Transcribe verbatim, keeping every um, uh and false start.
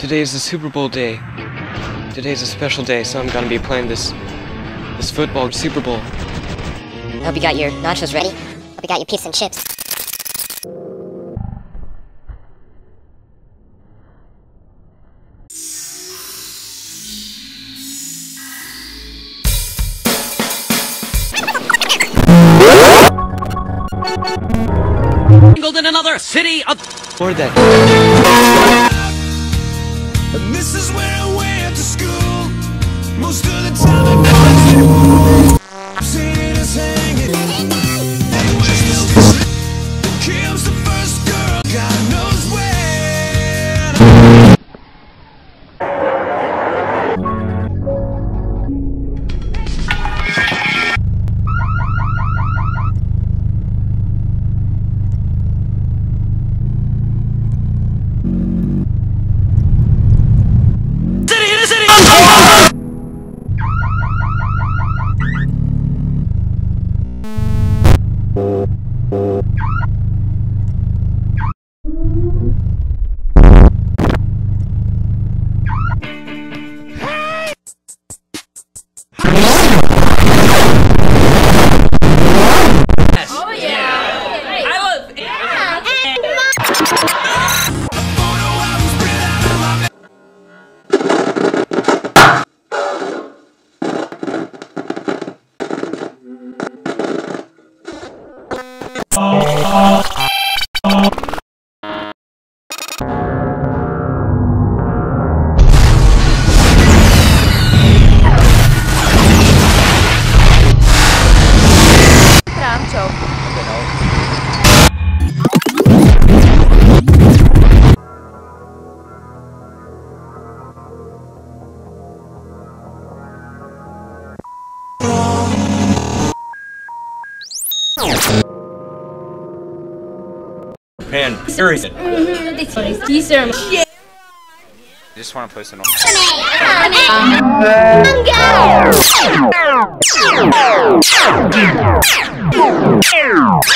Today is the Super Bowl day. Today's a special day, so I'm gonna be playing this this football Super Bowl. I hope you got your nachos ready. Hope you got your pizza and chips. In another city of Or that. And this is where I went to school. Most of the time I seen it as hanging. Kim's the first girl, God knows when. Man, serious. Yeah. I just want to play some. Go!